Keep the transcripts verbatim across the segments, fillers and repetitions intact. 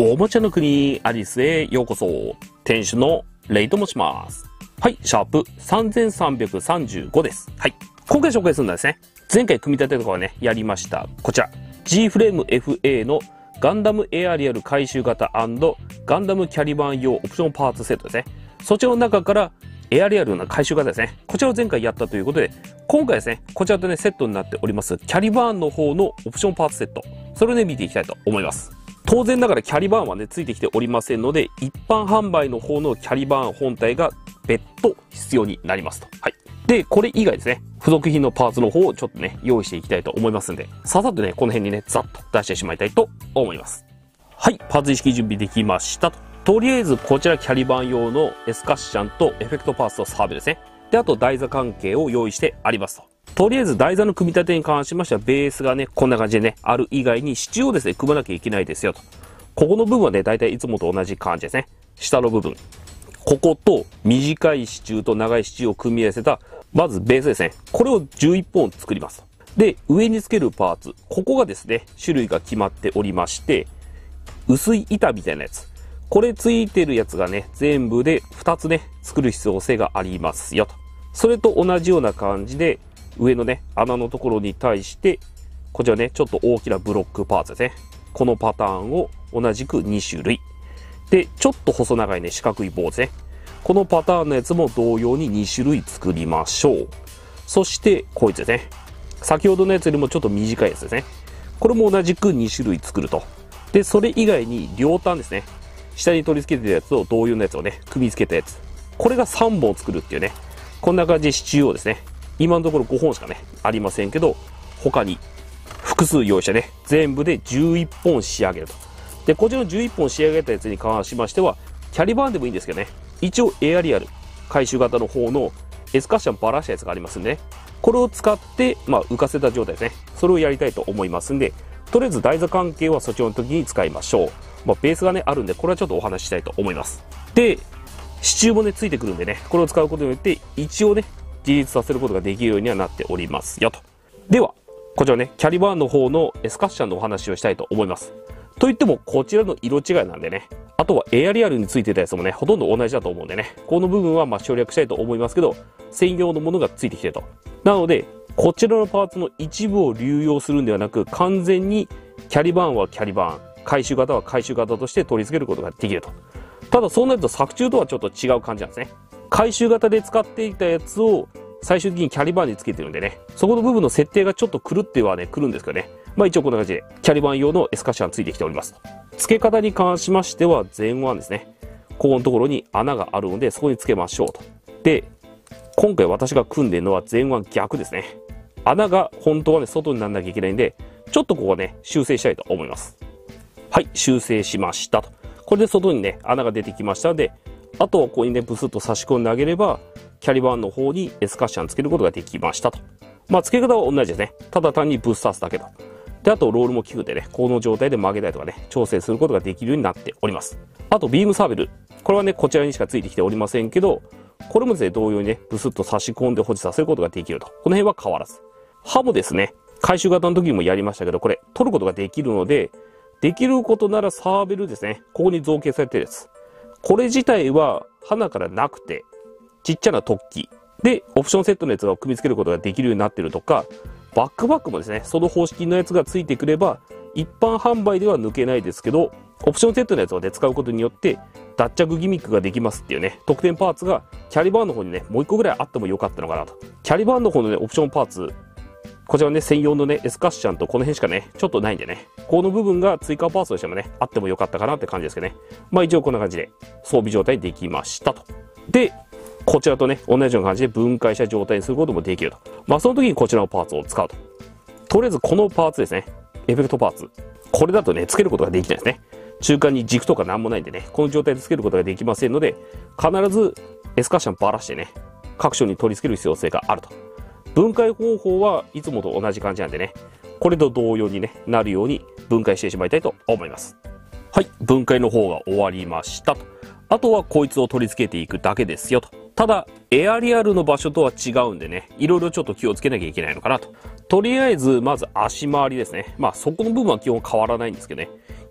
おもちゃの国アリスへようこそ。店主のレイと申します。はい、シャープさんぜんさんびゃくさんじゅうごです。はい。今回紹介するのはですね、前回組み立てとかはね、やりました。こちら。G フレーム エフエー のガンダムエアリアル回収型&ガンダムキャリバン用オプションパーツセットですね。そちらの中からエアリアルな回収型ですね。こちらを前回やったということで、今回ですね、こちらとね、セットになっております、キャリバーンの方のオプションパーツセット。それをね、見ていきたいと思います。当然ながらキャリバーンはね、ついてきておりませんので、一般販売の方のキャリバーン本体が別途必要になりますと。はい。で、これ以外ですね、付属品のパーツの方をちょっとね、用意していきたいと思いますんで、ささっとね、この辺にね、ざっと出してしまいたいと思います。はい、パーツ意識準備できましたと。とりあえず、こちらキャリバーン用のエスカッシャンとエフェクトパーツとサーベルですね。で、あと台座関係を用意してありますと。とりあえず台座の組み立てに関しましては、ベースがね、こんな感じでね、ある以外に支柱をですね、組まなきゃいけないですよと。ここの部分はね、だいたいいつもと同じ感じですね。下の部分。ここと短い支柱と長い支柱を組み合わせた、まずベースですね。これをじゅういっぽん作ります。で、上につけるパーツ。ここがですね、種類が決まっておりまして、薄い板みたいなやつ。これついてるやつがね、全部でふたつね、作る必要性がありますよと。それと同じような感じで、上のね、穴のところに対して、こちらね、ちょっと大きなブロックパーツですね。このパターンを同じくにしゅるい。で、ちょっと細長いね、四角い棒ですね。このパターンのやつも同様ににしゅるい作りましょう。そして、こいつですね。先ほどのやつよりもちょっと短いやつですね。これも同じくにしゅるい作ると。で、それ以外に両端ですね。下に取り付けてるやつと同様のやつをね、組み付けたやつ。これがさんぼん作るっていうね。こんな感じで支柱をですね、今のところごほんしかね、ありませんけど、他に複数用意してね、全部でじゅういっぽん仕上げると。で、こちらのじゅういっぽん仕上げたやつに関しましては、キャリバーンでもいいんですけどね、一応エアリアル回収型の方のエスカッシャンバラしたやつがありますんでね、これを使って、まあ、浮かせた状態ですね。それをやりたいと思いますんで、とりあえず台座関係はそちらの時に使いましょう。まあ、ベースがね、あるんで、これはちょっとお話ししたいと思います。で、支柱もね、ついてくるんでね、これを使うことによって、一応ね、自立させることができるようにはなっておりますよと。では、こちらね、キャリバーンの方のエスカッシャンのお話をしたいと思います。といっても、こちらの色違いなんでね、あとはエアリアルについてたやつもね、ほとんど同じだと思うんでね、この部分はまあ省略したいと思いますけど、専用のものがついてきてると。なので、こちらのパーツの一部を流用するんではなく、完全にキャリバーンはキャリバーン、回収型は回収型として取り付けることができると。ただそうなると作中とはちょっと違う感じなんですね。回収型で使っていたやつを最終的にキャリバーンにつけてるんでね、そこの部分の設定がちょっと狂ってはね、来るんですけどね。まあ一応こんな感じで、キャリバーン用のエスカッシャンついてきております。付け方に関しましては前腕ですね。ここのところに穴があるので、そこにつけましょうと。で、今回私が組んでるのは前腕逆ですね。穴が本当はね、外にならなきゃいけないんで、ちょっとここね、修正したいと思います。はい、修正しましたと。これで外にね、穴が出てきましたので、あとはここにね、ブスッと差し込んであげれば、キャリバーンの方にエスカッシャンつけることができましたと。まあ、付け方は同じですね。ただ単にブス刺すだけと。で、あとロールも効くんでね、この状態で曲げたりとかね、調整することができるようになっております。あと、ビームサーベル。これはね、こちらにしかついてきておりませんけど、これもですね、同様にね、ブスッと差し込んで保持させることができると。この辺は変わらず。刃もですね、回収型の時にもやりましたけど、これ、取ることができるので、できることならサーベルですね。ここに造形されてるやつ。これ自体は、花からなくて、ちっちゃな突起。で、オプションセットのやつを組み付けることができるようになってるとか、バックバックもですね、その方式のやつがついてくれば、一般販売では抜けないですけど、オプションセットのやつをね、使うことによって、脱着ギミックができますっていうね、特典パーツが、キャリバーンの方にね、もう一個ぐらいあってもよかったのかなと。キャリバーンの方のね、オプションパーツ、こちらね、専用のね、エスカッシャンとこの辺しかね、ちょっとないんでね、この部分が追加パーツとしてもね、あってもよかったかなって感じですけどね。まあ一応こんな感じで、装備状態できましたと。で、こちらとね、同じような感じで分解した状態にすることもできると。まあその時にこちらのパーツを使うと。とりあえずこのパーツですね。エフェクトパーツ。これだとね、付けることができないですね。中間に軸とかなんもないんでね、この状態で付けることができませんので、必ずエスカッシャンバラしてね、各所に取り付ける必要性があると。分解方法はいつもと同じ感じなんでね、これと同様にね、なるように分解してしまいたいと思います。はい、分解の方が終わりましたと。あとはこいつを取り付けていくだけですよと。ただ、エアリアルの場所とは違うんでね、いろいろちょっと気をつけなきゃいけないのかなと。とりあえず、まず足回りですね。まあそこの部分は基本変わらないんですけどね。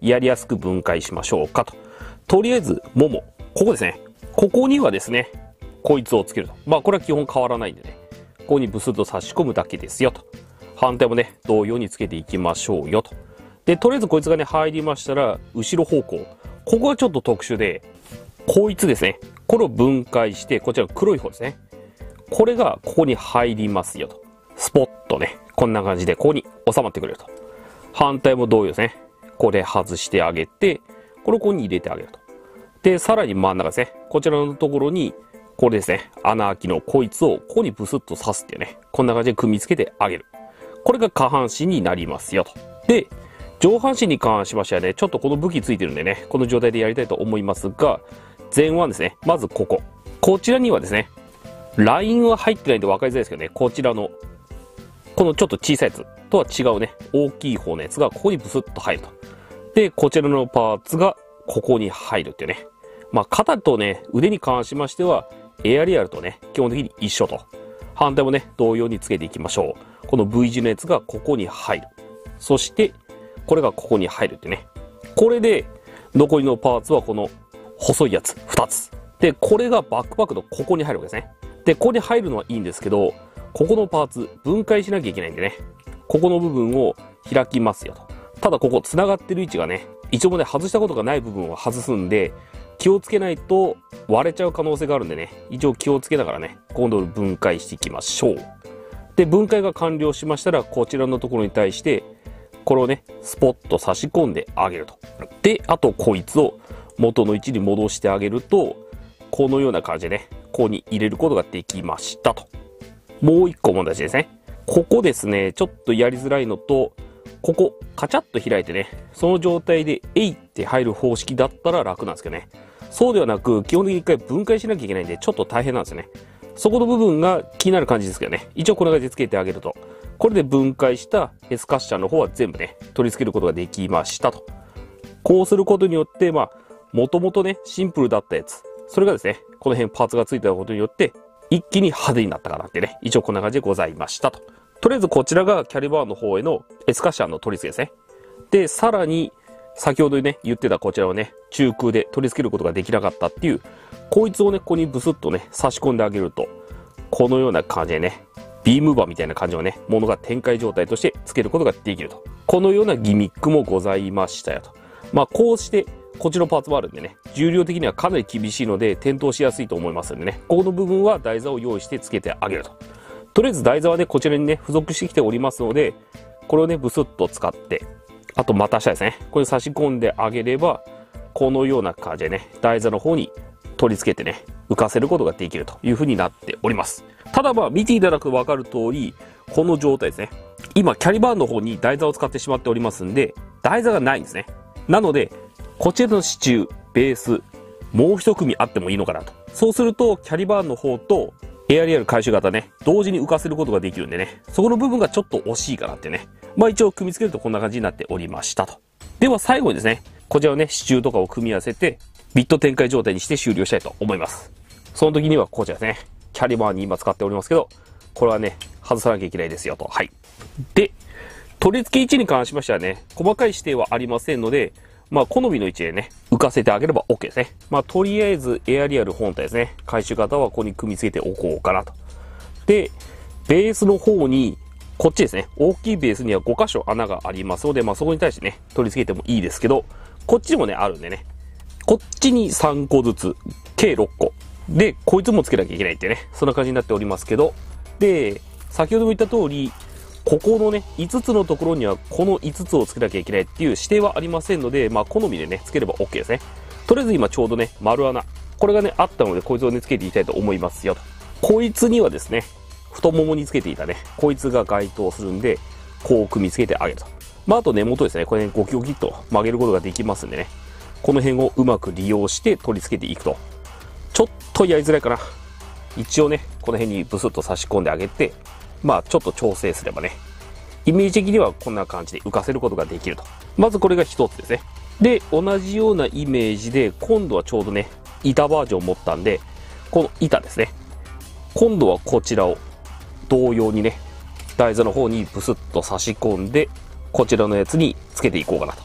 やりやすく分解しましょうかと。とりあえず、もも。ここですね。ここにはですね、こいつをつけると。まあ、これは基本変わらないんでね。ここにブスッと差し込むだけですよと。反対もね、同様につけていきましょうよと。で、とりあえずこいつがね、入りましたら、後ろ方向。ここがちょっと特殊で、こいつですね。これを分解して、こちらの黒い方ですね。これがここに入りますよと。スポッとね、こんな感じでここに収まってくれると。反対も同様ですね。これ外してあげて、これをここに入れてあげると。で、さらに真ん中ですね。こちらのところに、これですね。穴開きのこいつをここにブスッと刺すっていうね。こんな感じで組み付けてあげる。これが下半身になりますよと。で、上半身に関しましてはね、ちょっとこの武器ついてるんでね、この状態でやりたいと思いますが、前腕ですね。まずここ。こちらにはですね、ラインは入ってないんで分かりづらいですけどね、こちらの、このちょっと小さいやつとは違うね、大きい方のやつがここにブスッと入ると。で、こちらのパーツがここに入るっていうね。まあ、肩とね、腕に関しましては、エアリアルとね、基本的に一緒と。反対もね、同様につけていきましょう。この V 字のやつがここに入る。そして、これがここに入るってね。これで、残りのパーツはこの細いやつふたつ。で、これがバックパックのここに入るわけですね。で、ここに入るのはいいんですけど、ここのパーツ分解しなきゃいけないんでね。ここの部分を開きますよと。ただここ繋がってる位置がね、一応もね、外したことがない部分を外すんで、気をつけないと割れちゃう可能性があるんでね、一応気をつけながらね、今度分解していきましょう。で、分解が完了しましたら、こちらのところに対して、これをね、スポッと差し込んであげると。で、あとこいつを元の位置に戻してあげると、このような感じでね、ここに入れることができましたと。もう一個問題ですね。ここですね、ちょっとやりづらいのと、ここ、カチャッと開いてね、その状態で、えいって入る方式だったら楽なんですけどね。そうではなく、基本的に一回分解しなきゃいけないんで、ちょっと大変なんですよね。そこの部分が気になる感じですけどね。一応こんな感じでつけてあげると。これで分解したエスカッシャーの方は全部ね、取り付けることができましたと。こうすることによって、まあ、もともとね、シンプルだったやつ。それがですね、この辺パーツがついたことによって、一気に派手になったかなってね、一応こんな感じでございましたと。とりあえずこちらがキャリバーンの方へのエスカッシャーの取り付けですね。で、さらに、先ほどね、言ってたこちらをね、中空で取り付けることができなかったっていう、こいつをね、ここにブスッとね、差し込んであげると、このような感じでね、ビームバーみたいな感じのね、ものが展開状態として付けることができると。このようなギミックもございましたよと。まあ、こうして、こっちのパーツもあるんでね、重量的にはかなり厳しいので、転倒しやすいと思いますんでね、ここの部分は台座を用意して付けてあげると。とりあえず台座はね、こちらにね、付属してきておりますので、これをね、ブスッと使って、あと股下ですね。これ差し込んであげれば、このような感じでね、台座の方に取り付けてね、浮かせることができるという風になっております。ただまあ、見ていただくと分かる通り、この状態ですね。今、キャリバーンの方に台座を使ってしまっておりますんで、台座がないんですね。なので、こちらの支柱、ベース、もう一組あってもいいのかなと。そうすると、キャリバーンの方と、エアリアル回収型ね、同時に浮かせることができるんでね、そこの部分がちょっと惜しいかなってね。まあ一応組み付けるとこんな感じになっておりましたと。では最後にですね、こちらのね、支柱とかを組み合わせて、ビット展開状態にして終了したいと思います。その時にはこちらですね、キャリバーンに今使っておりますけど、これはね、外さなきゃいけないですよと。はい。で、取り付け位置に関しましてはね、細かい指定はありませんので、まあ、好みの位置でね、浮かせてあげれば OK ですね。まあ、とりあえず、エアリアル本体ですね。回収型はここに組み付けておこうかなと。で、ベースの方に、こっちですね。大きいベースにはご箇所穴がありますので、まあ、そこに対してね、取り付けてもいいですけど、こっちにもね、あるんでね。こっちにさんこずつ、計ろっこ。で、こいつも付けなきゃいけないってね。そんな感じになっておりますけど、で、先ほども言った通り、ここのね、いつつのところにはこのいつつをつけなきゃいけないっていう指定はありませんので、まあ好みでね、つければ OK ですね。とりあえず今ちょうどね、丸穴。これがね、あったので、こいつをね、つけていきたいと思いますよと。こいつにはですね、太ももにつけていたね、こいつが該当するんで、こう組み付けてあげると。まああと根元ですね、これね、ゴキゴキっと曲げることができますんでね、この辺をうまく利用して取り付けていくと。ちょっとやりづらいかな。一応ね、この辺にブスッと差し込んであげて、まあちょっと調整すればね、イメージ的にはこんな感じで浮かせることができると。まずこれが一つですね。で、同じようなイメージで、今度はちょうどね、板バージョンを持ったんで、この板ですね。今度はこちらを同様にね、台座の方にブスッと差し込んで、こちらのやつにつけていこうかなと。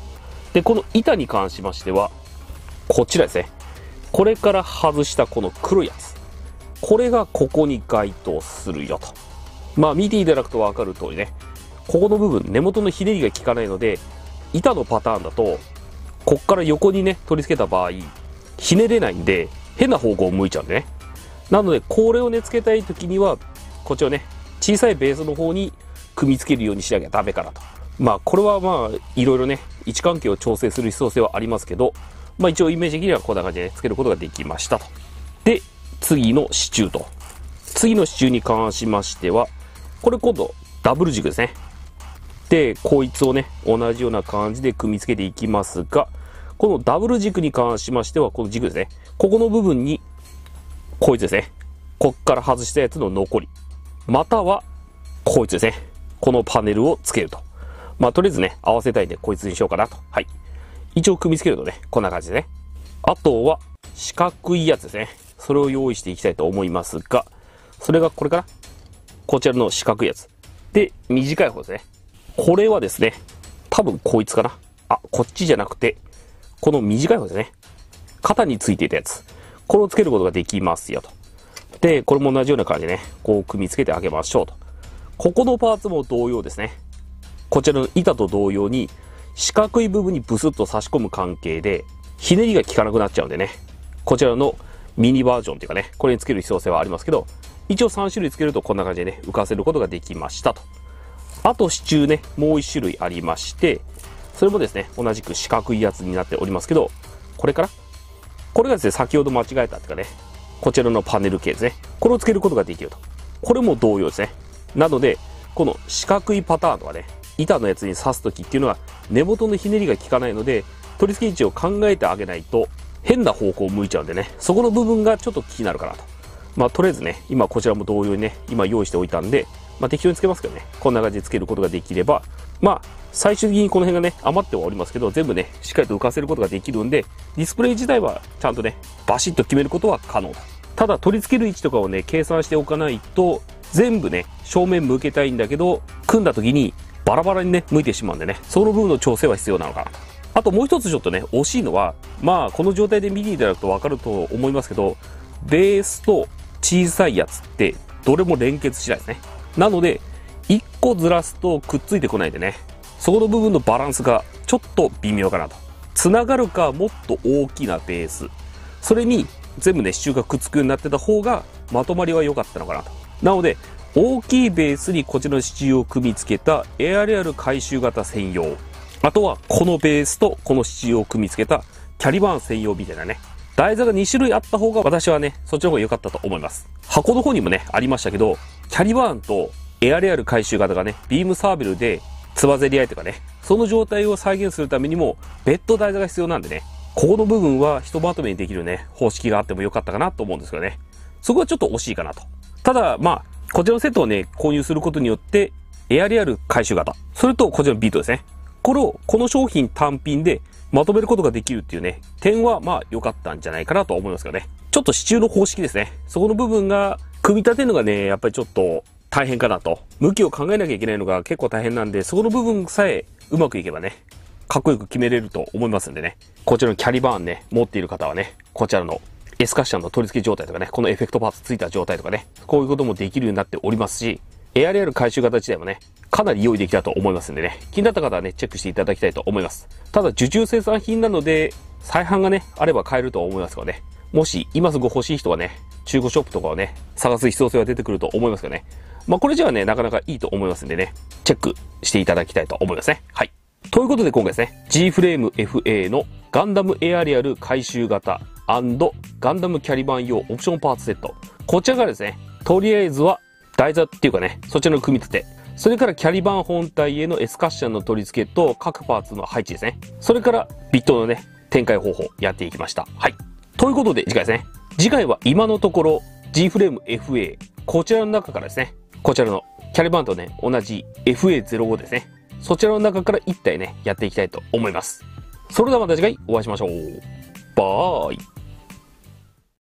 で、この板に関しましては、こちらですね。これから外したこの黒いやつ。これがここに該当するよと。まあ見ていただくと分かる通りね、ここの部分、根元のひねりが効かないので、板のパターンだと、こっから横にね、取り付けた場合、ひねれないんで、変な方向を向いちゃうんでね。なので、これをね、付けたい時には、こっちをね、小さいベースの方に組み付けるようにしなきゃダメかなと。まあ、これはまあ、いろいろね、位置関係を調整する必要性はありますけど、まあ一応イメージ的にはこんな感じでね、付けることができましたと。で、次の支柱と。次の支柱に関しましては、これ今度、ダブル軸ですね。で、こいつをね、同じような感じで組み付けていきますが、このダブル軸に関しましては、この軸ですね。ここの部分に、こいつですね。こっから外したやつの残り。または、こいつですね。このパネルを付けると。まあ、とりあえずね、合わせたいんで、こいつにしようかなと。はい。一応組み付けるとね、こんな感じでね。あとは、四角いやつですね。それを用意していきたいと思いますが、それがこれかな？こちらの四角いやつ。で、短い方ですね。これはですね、多分こいつかな。あ、こっちじゃなくて、この短い方ですね。肩についていたやつ。これをつけることができますよと。で、これも同じような感じでね、こう組み付けてあげましょうと。ここのパーツも同様ですね。こちらの板と同様に、四角い部分にブスッと差し込む関係で、ひねりが効かなくなっちゃうんでね、こちらのミニバージョンっていうかね、これにつける必要性はありますけど、一応さん種類つけるとこんな感じでね、浮かせることができましたと。あと支柱ね、もういち種類ありまして、それもですね、同じく四角いやつになっておりますけど、これから、これがですね、先ほど間違えたっていうかね、こちらのパネル系ですね。これをつけることができると。これも同様ですね。なので、この四角いパターンとかね、板のやつに刺すときっていうのは、根元のひねりが効かないので、取り付け位置を考えてあげないと、変な方向を向いちゃうんでね、そこの部分がちょっと気になるかなと。まあ、とりあえずね、今こちらも同様にね、今用意しておいたんで、まあ、適当につけますけどね、こんな感じでつけることができれば、まあ、最終的にこの辺がね、余ってはおりますけど、全部ね、しっかりと浮かせることができるんで、ディスプレイ自体はちゃんとね、バシッと決めることは可能だ。ただ、取り付ける位置とかをね、計算しておかないと、全部ね、正面向けたいんだけど、組んだ時にバラバラにね、向いてしまうんでね、その部分の調整は必要なのかなと。あともう一つちょっとね、惜しいのは、まあ、この状態で見ていただくとわかると思いますけど、ベースと小さいやつって、どれも連結しないですね。なので、一個ずらすとくっついてこないでね、そこの部分のバランスがちょっと微妙かなと。繋がるかもっと大きなベース。それに全部ね、支柱がくっつくようになってた方がまとまりは良かったのかなと。なので、大きいベースにこちらの支柱を組み付けたエアリアル回収型専用。あとはこのベースとこの支柱を組み付けたキャリバーン専用みたいなね。台座がに種類あった方が私はね、そっちの方が良かったと思います。箱の方にもね、ありましたけど、キャリバーンとエアリアル回収型がね、ビームサーベルでつばぜり合いとかね、その状態を再現するためにも別途台座が必要なんでね、ここの部分はひとまとめにできるね、方式があっても良かったかなと思うんですけどね。そこはちょっと惜しいかなと。ただ、まあ、こちらのセットをね、購入することによって、エアリアル回収型、それとこちらのビートですね。これを、この商品単品でまとめることができるっていうね、点はまあ良かったんじゃないかなと思いますけどね。ちょっと支柱の方式ですね。そこの部分が、組み立てるのがね、やっぱりちょっと大変かなと。向きを考えなきゃいけないのが結構大変なんで、そこの部分さえうまくいけばね、かっこよく決めれると思いますんでね。こちらのキャリバーンね、持っている方はね、こちらのエスカッシャンの取り付け状態とかね、このエフェクトパーツついた状態とかね、こういうこともできるようになっておりますし、エアリアル回収型自体もね、かなり用意できたと思いますんでね、気になった方はね、チェックしていただきたいと思います。ただ、受注生産品なので、再販がね、あれば買えると思いますからね。もし、今すぐ欲しい人はね、中古ショップとかをね、探す必要性は出てくると思いますけどね。まあ、これじゃあね、なかなかいいと思いますんでね、チェックしていただきたいと思いますね。はい。ということで今回ですね、G フレーム エフエー のガンダムエアリアル回収型&ガンダムキャリバン用オプションパーツセット。こちらがですね、とりあえずは台座っていうかね、そちらの組み立て。それからキャリバン本体へのエスカッシャンの取り付けと各パーツの配置ですね。それからビットのね、展開方法やっていきました。はい。ということで次回ですね。次回は今のところ G フレーム エフエー、こちらの中からですね、こちらのキャリバンとね、同じ エフエーゼロご ですね。そちらの中からいち体ね、やっていきたいと思います。それではまた次回お会いしましょう。バーイ。